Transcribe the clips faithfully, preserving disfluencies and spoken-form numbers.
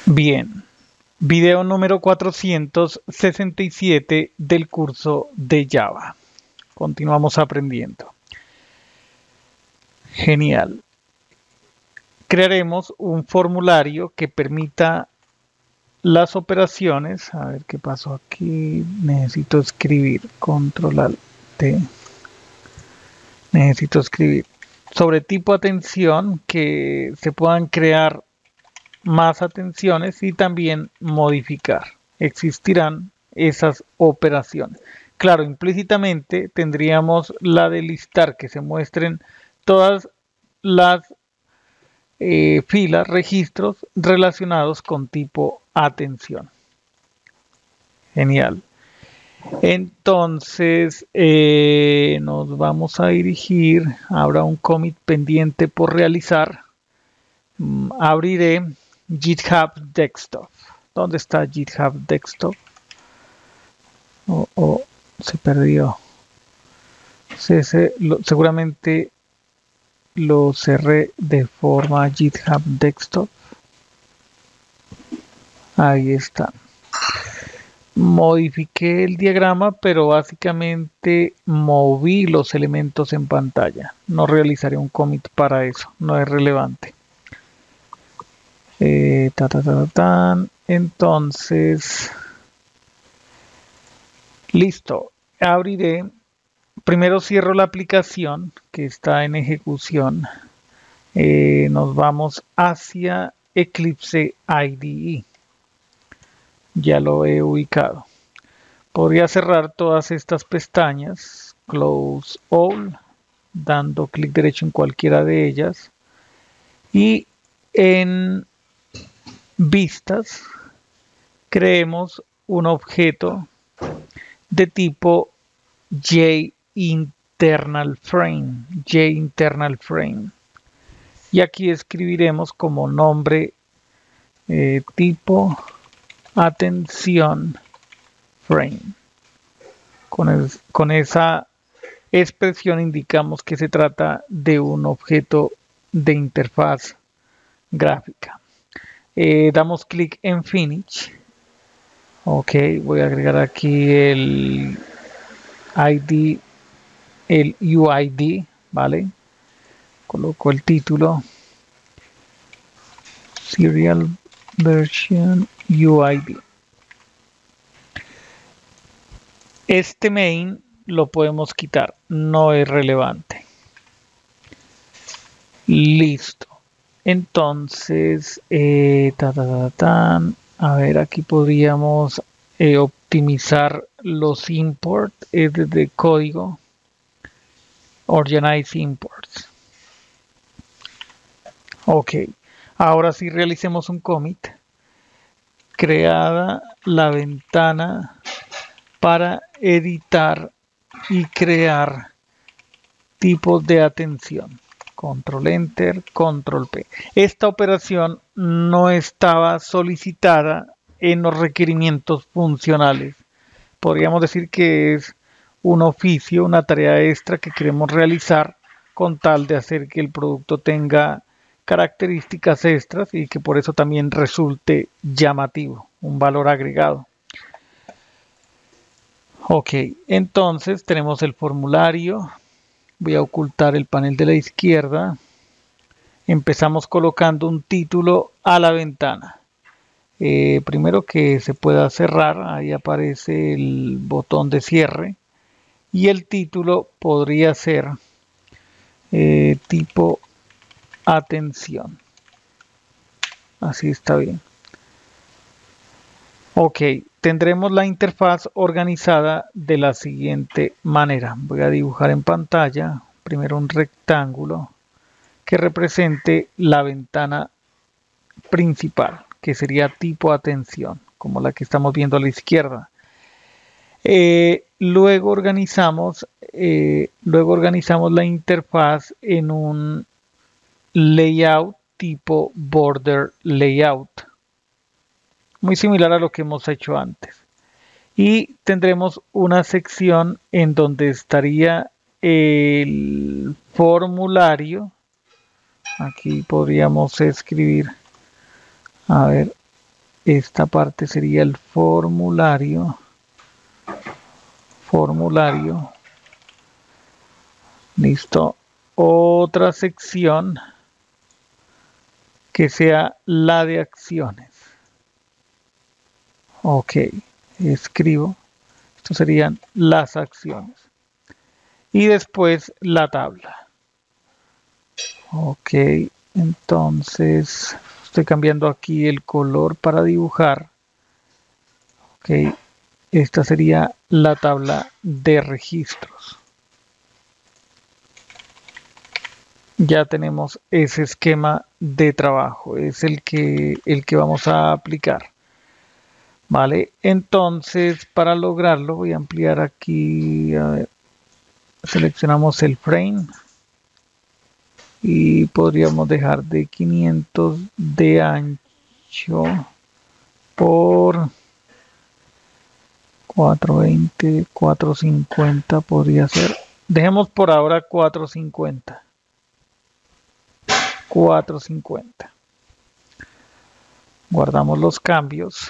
Bien, video número cuatrocientos sesenta y siete del curso de Java. Continuamos aprendiendo. Genial. Crearemos un formulario que permita las operaciones. A ver qué pasó aquí. Necesito escribir. Control Alt T. Necesito escribir. Sobre tipo atención, que se puedan crear más atenciones y también modificar. Existirán esas operaciones. Claro, implícitamente tendríamos la de listar, que se muestren todas las eh, filas, registros relacionados con tipo atención. Genial. Entonces eh, nos vamos a dirigir. Habrá un commit pendiente por realizar. Mm, abriré GitHub Desktop. ¿Dónde está GitHub Desktop? Oh, oh, se perdió. Se, se, lo, seguramente lo cerré de forma GitHub Desktop. Ahí está. Modifiqué el diagrama, pero básicamente moví los elementos en pantalla. No realizaré un commit para eso, no es relevante. Eh, ta, ta, ta, ta, entonces, listo. Abriré. Primero cierro la aplicación que está en ejecución. Eh, nos vamos hacia Eclipse I D E. Ya lo he ubicado. Podría cerrar todas estas pestañas. Close All. Dando clic derecho en cualquiera de ellas. Y en vistas creemos un objeto de tipo JInternalFrame, JInternalFrame. Y aquí escribiremos como nombre eh, tipo atención frame. Con, el, con esa expresión indicamos que se trata de un objeto de interfaz gráfica. Eh, damos clic en Finish. Ok, voy a agregar aquí el I D, el U I D, ¿vale? Coloco el título. Serial Version U I D. Este main lo podemos quitar, no es relevante. Listo. Entonces, eh, ta, ta, ta, ta, a ver, aquí podríamos eh, optimizar los imports eh, desde código. Organize imports. Ok. Ahora sí realicemos un commit. Creada la ventana para editar y crear tipos de atención. Control Enter, Control P. Esta operación no estaba solicitada en los requerimientos funcionales. Podríamos decir que es un oficio, una tarea extra que queremos realizar con tal de hacer que el producto tenga características extras y que por eso también resulte llamativo, un valor agregado. Ok, entonces tenemos el formulario. Voy a ocultar el panel de la izquierda. Empezamos colocando un título a la ventana. Eh, primero que se pueda cerrar, ahí aparece el botón de cierre. Y el título podría ser eh, tipo atención. Así está bien. Ok, tendremos la interfaz organizada de la siguiente manera. Voy a dibujar en pantalla primero un rectángulo que represente la ventana principal, que sería tipo atención, como la que estamos viendo a la izquierda. Eh, luego organizamos, eh, luego organizamos la interfaz en un layout tipo border layout, muy similar a lo que hemos hecho antes. Y tendremos una sección en donde estaría el formulario. Aquí podríamos escribir, a ver, esta parte sería el formulario. Formulario. Listo. Otra sección que sea la de acciones. Ok. Escribo. Estos serían las acciones. Y después la tabla. Ok. Entonces estoy cambiando aquí el color para dibujar. Ok. Esta sería la tabla de registros. Ya tenemos ese esquema de trabajo, es el que, el que vamos a aplicar. Vale, entonces para lograrlo voy a ampliar aquí, a ver, seleccionamos el frame y podríamos dejar de quinientos de ancho por cuatrocientos veinte, cuatrocientos cincuenta podría ser. Dejemos por ahora cuatrocientos cincuenta. cuatrocientos cincuenta. Guardamos los cambios.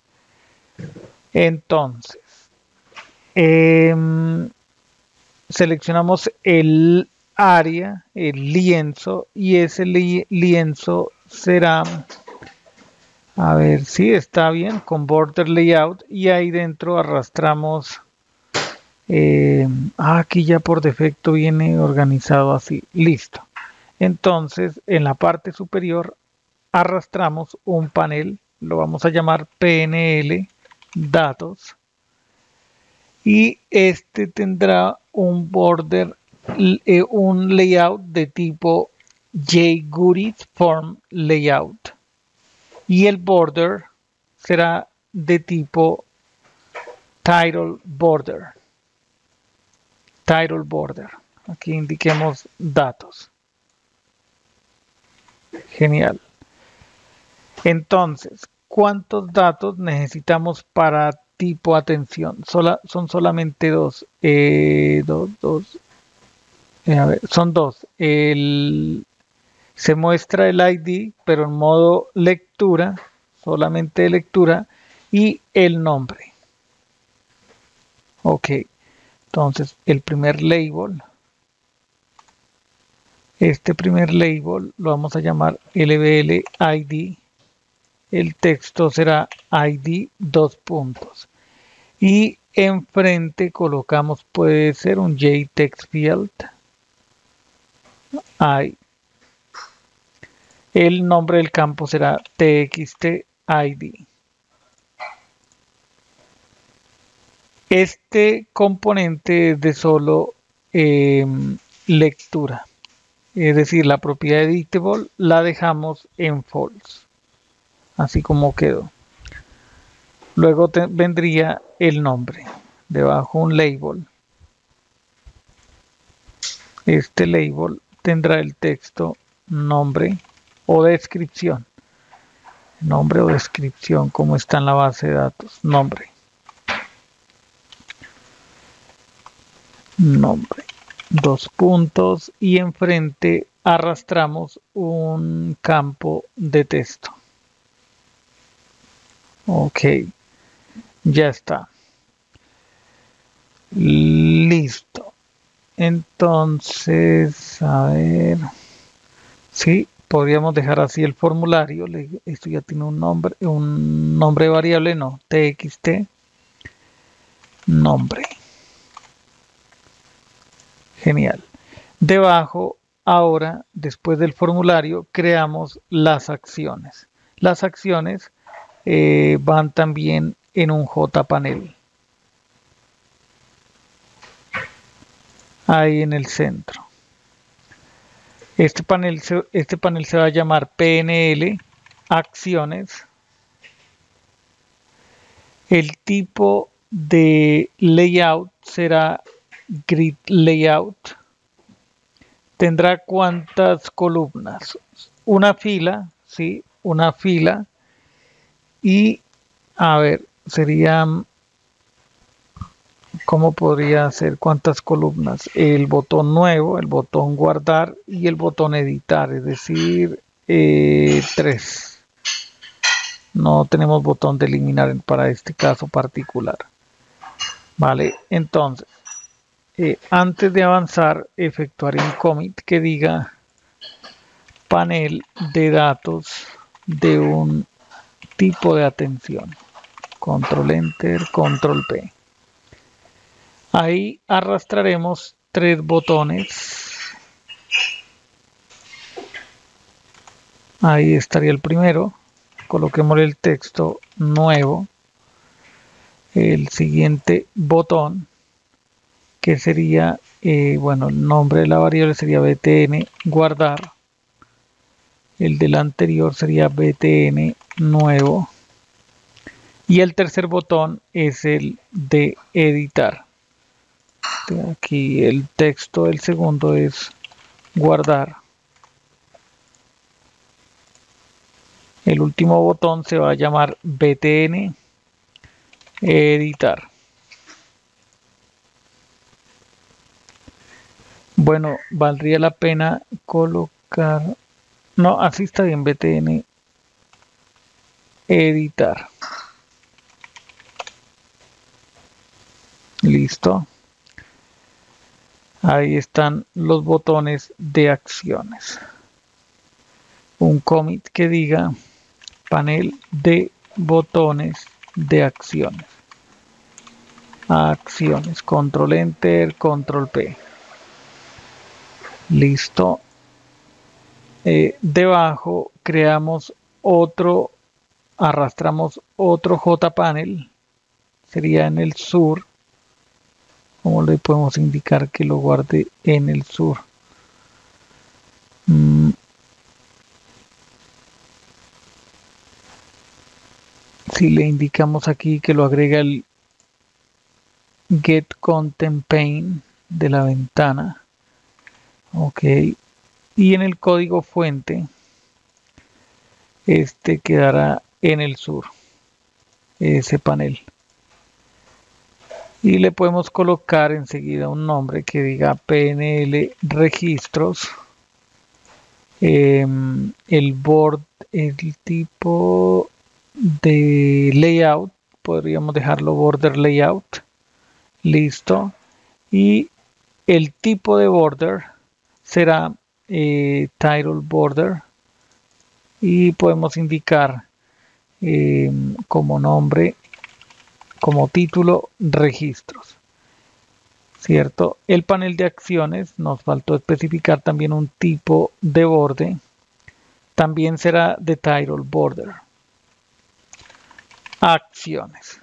Entonces, eh, seleccionamos el área, el lienzo, y ese li lienzo será, a ver si está bien, con border layout, y ahí dentro arrastramos, eh, ah, aquí ya por defecto viene organizado así, listo. Entonces, en la parte superior arrastramos un panel, lo vamos a llamar P N L datos, y este tendrá un border, eh, un layout de tipo jQuery form layout, y el border será de tipo title border. Title border. Aquí indiquemos datos. Genial. Entonces, ¿cuántos datos necesitamos para tipo atención? Sola, son solamente dos. Eh, dos, dos. Eh, a ver, son dos. El, se muestra el I D, pero en modo lectura, solamente lectura, y el nombre. Ok. Entonces, el primer label. Este primer label lo vamos a llamar L B L I D. El texto será I D dos puntos. Y enfrente colocamos, puede ser un JTextField. I. El nombre del campo será TXT I D. Este componente es de solo eh, lectura. Es decir, la propiedad editable la dejamos en false. Así como quedó. Luego te, vendría el nombre. Debajo un label. Este label tendrá el texto nombre o descripción. Nombre o descripción, como está en la base de datos. Nombre. Nombre. Dos puntos y enfrente arrastramos un campo de texto. Ok. Ya está. Listo. Entonces, a ver. Sí, podríamos dejar así el formulario. Esto ya tiene un nombre, un nombre variable, no, txt, nombre. Genial. Debajo, ahora, después del formulario, creamos las acciones. Las acciones eh, van también en un jPanel. Ahí en el centro. Este panel, se, este panel se va a llamar P N L acciones. El tipo de layout será grid layout. Tendrá cuántas columnas, una fila, sí, una fila, y a ver, serían, ¿cómo podría ser? ¿Cuántas columnas? El botón nuevo, el botón guardar y el botón editar, es decir, eh, tres. No tenemos botón de eliminar para este caso particular. Vale, entonces, eh, antes de avanzar, efectuaré un commit que diga panel de datos de un tipo de atención. Control Enter, Control P. Ahí arrastraremos tres botones. Ahí estaría el primero. Coloquemos el texto nuevo. El siguiente botón, que sería, eh, bueno, el nombre de la variable sería btn guardar. El del anterior sería btn nuevo. Y el tercer botón es el de editar. Aquí el texto del segundo es guardar. El último botón se va a llamar btn editar. Bueno, valdría la pena colocar, no, así está bien, btn editar. Listo. Ahí están los botones de acciones. Un commit que diga panel de botones de acciones. Acciones. Control Enter, Control P. Listo. Eh, debajo creamos otro, arrastramos otro jpanel. Sería en el sur. ¿Cómo le podemos indicar que lo guarde en el sur? Mm. Si le indicamos aquí que lo agrega el get content pane de la ventana. Ok. Y en el código fuente, este quedará en el sur. Ese panel. Y le podemos colocar enseguida un nombre que diga pnl registros. Eh, el board, el tipo de layout, podríamos dejarlo border layout. Listo. Y el tipo de border será eh, title border. Y podemos indicar eh, como nombre, como título, registros. ¿Cierto? El panel de acciones, nos faltó especificar también un tipo de borde. También será de title border. Acciones.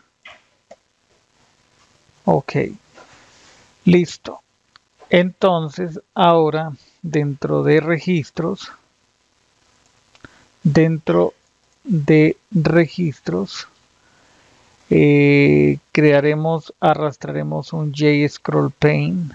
Ok. Listo. Entonces, ahora, dentro de registros, dentro de registros, eh, crearemos, arrastraremos un JScrollPane.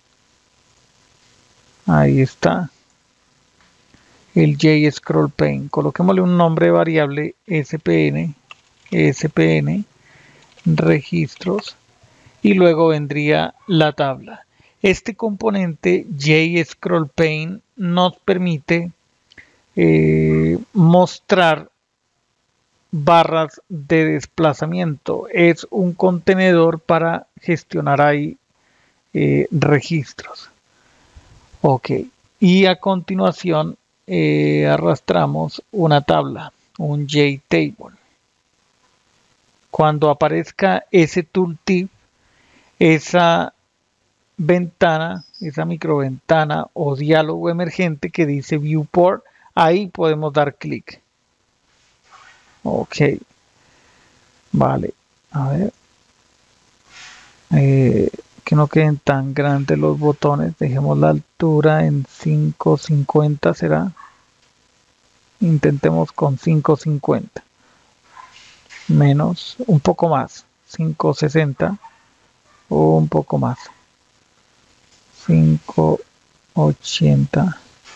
Ahí está. El JScrollPane. Coloquémosle un nombre de variable spn, spn, registros, y luego vendría la tabla. Este componente JScrollPane nos permite eh, mostrar barras de desplazamiento. Es un contenedor para gestionar ahí eh, registros. Ok. Y a continuación eh, arrastramos una tabla, un JTable. Cuando aparezca ese tooltip, esa ventana, esa microventana o diálogo emergente que dice Viewport, ahí podemos dar clic. Ok. Vale. A ver. Eh, que no queden tan grandes los botones. Dejemos la altura en quinientos cincuenta, ¿será? Intentemos con quinientos cincuenta. Menos, un poco más. quinientos sesenta. O un poco más. quinientos ochenta.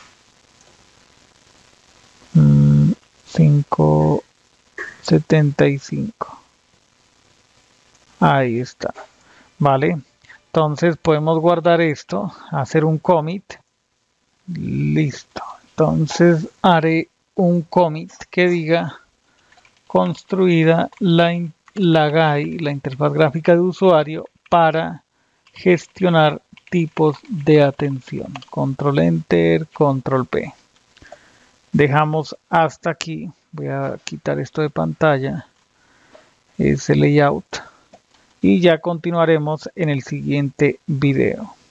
Mm, quinientos setenta y cinco. Ahí está. Vale. Entonces podemos guardar esto, hacer un commit. Listo. Entonces haré un commit que diga construida la, la G A I, la interfaz gráfica de usuario, para gestionar tipos de atención. Control Enter, Control P. Dejamos hasta aquí. Voy a quitar esto de pantalla. Ese layout. Y ya continuaremos en el siguiente video.